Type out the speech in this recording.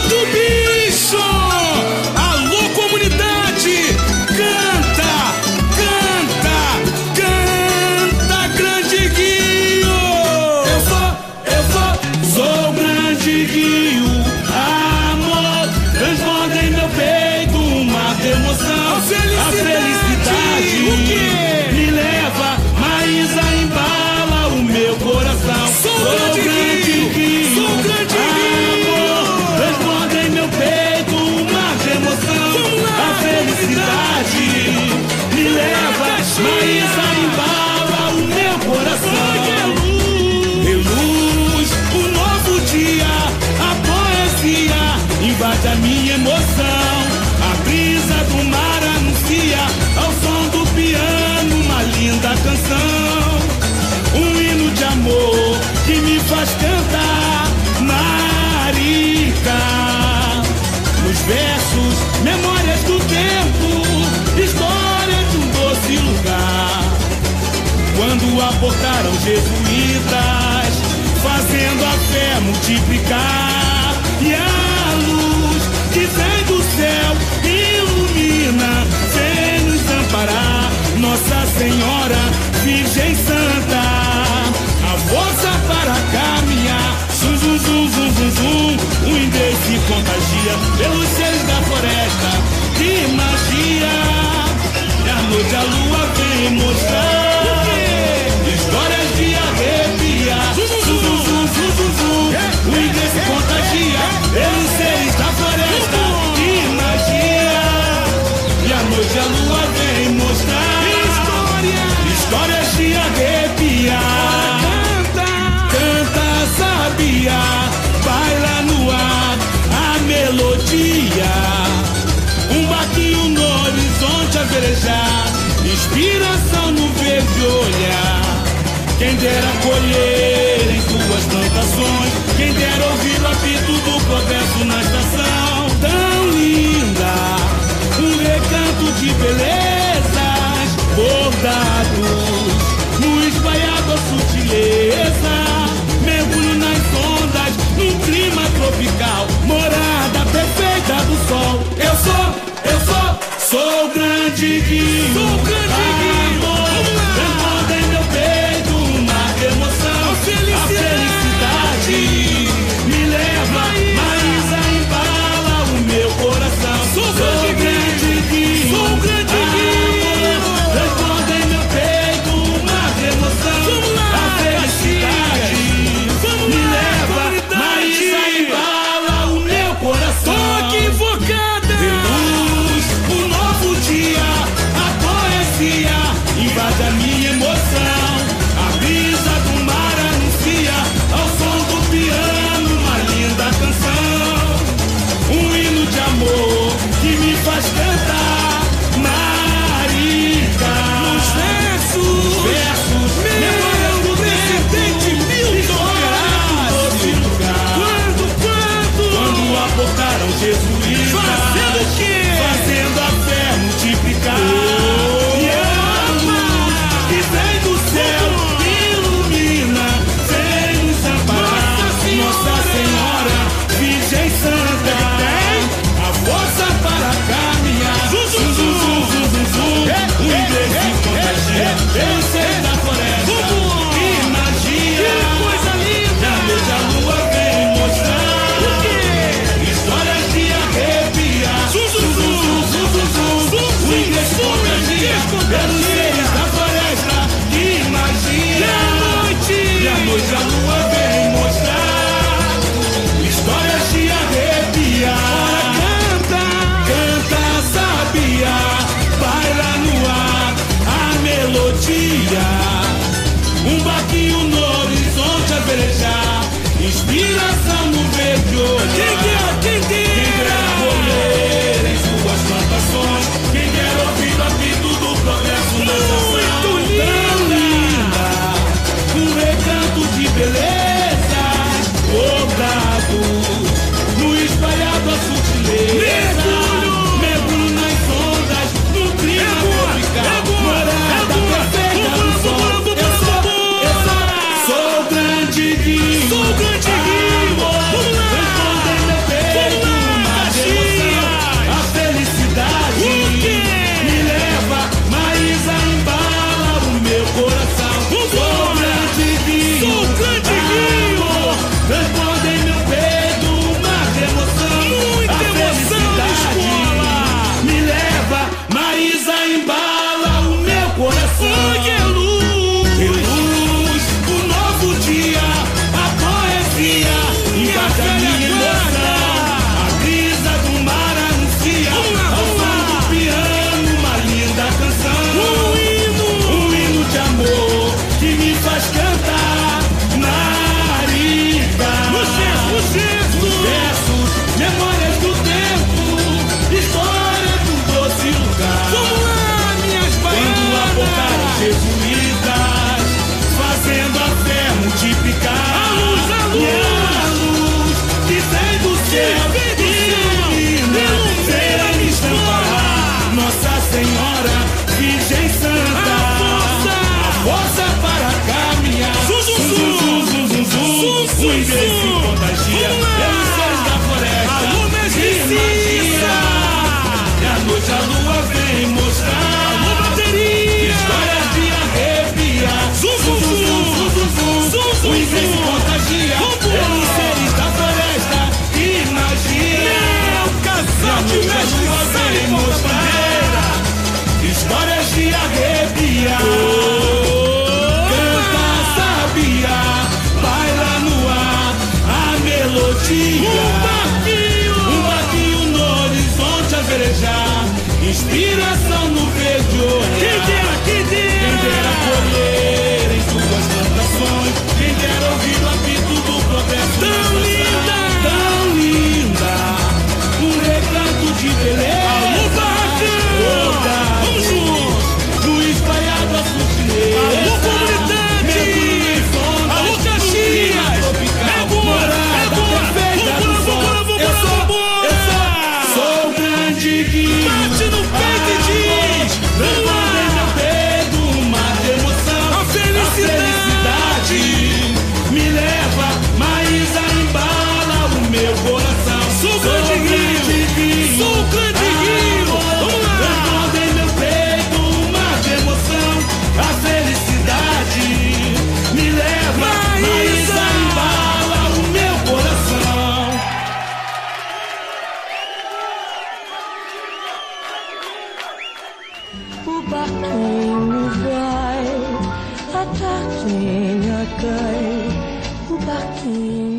do bicho! Alô, comunidade! Canta, canta, canta, grande Guio! Sou grande Guio. Amor, transborda em meu peito uma emoção. A felicidade me leva, Maísa embala o meu coração. Sou grande Guio. Sou grande Guio. Transborda em meu peito uma emoção. A felicidade me leva, Maísa embala o meu coração. Reluz o novo dia, a poesia invade a minha emoção. A brisa do mar anuncia ao som do piano uma linda canção. Um hino de amor que me faz cantar, Marica. Nos versos, memórias do tempo, história de um doce lugar. Quando aportaram jesuítas, fazendo a fé multiplicar. E a luz que vem do céu ilumina, vem nos amparar. Nossa Senhora, Virgem Santa, a força para caminhar. Zum, zum, zum, zum, zum, zum. O inglês se contagia pelos seres da floresta. Que magia! E à noite a lua vem mostrar histórias de arrepiar. Zum, zum, zum, zum, zum, zum, zum. O inglês se contagia pelos seres da floresta. Que magia! E à noite a lua vem mostrar histórias de arrepiar. Canta, sabia, baila no ar a melodia. Um barquinho no horizonte a velejar, inspiração no verde olhar. Quem dera colher em suas plantações, quem dera ouvir o apito do progresso na estação. Tão linda, um recanto de belezas, bordados no espalhado a sutileza. Mergulho nas ondas, num clima tropical, morada perfeita do sol. Sou grande Guio. Sou grande Guio. Transborda em meu peito uma emoção. A felicidade me leva, Maísa embala o meu coração. Sou grande Guio. Sou grande Guio. Transborda em meu peito uma emoção. A felicidade me leva, Maísa embala o meu coração. Tô equivocada. Reluz o novo dia, a poesia invade a minha emoção. A brisa do mar anuncia ao som do piano uma linda canção. Um hino de amor que me faz cantar, Marica. Nos versos, memórias do presidente Milton Horácio. Quando aportaram jesuítas, fazendo o quê? Fazendo a fé multiplicar. E a luz que vem do céu ilumina, vem nos amparar. Nossa Senhora, Virgem Santa, a força para caminhar. Zum, zum, zum, zum, zum, zum, zum. O inglês se contagia pelos seres da floresta. Que magia! Que coisa linda! E à noite a lua vem mostrar histórias de arrepiar. Zum, zum, zum, zum, zum, zum, zum. O inglês se contagia pelos seres da floresta. Que magia! E à noite a lua vem mostrar histórias de arrepiar. Canta, sabia, baila no ar a melodia. Um barquinho no horizonte a velejar, inspiração no verde olhar. Quem dera colher em suas plantações, quem dera ouvir o apito do progresso na nação. Tão linda, um recanto de beleza. Um barquinho no horizonte a velejar, inspiração no verde olhar. Quem dera colher em suas plantações, quem dera ouvir o apito do progresso. Tão linda, um recanto de beleza. Alô, Barracão! Vamos juntos! No espalhado a sutileza. Alô, comunidade! Alô, Caxias! Sou o grande guia. Bate no peito e diz: vamos lá! Meu peito, uma emoção. A felicidade me leva, Maísa embala o meu coração. Sou o grande guia! Sou o grande guia! Vamos lá! Transborda em meu peito uma emoção. A felicidade me leva, Maísa embala o meu coração. O barquinho vai, a tarde cai, o barquinho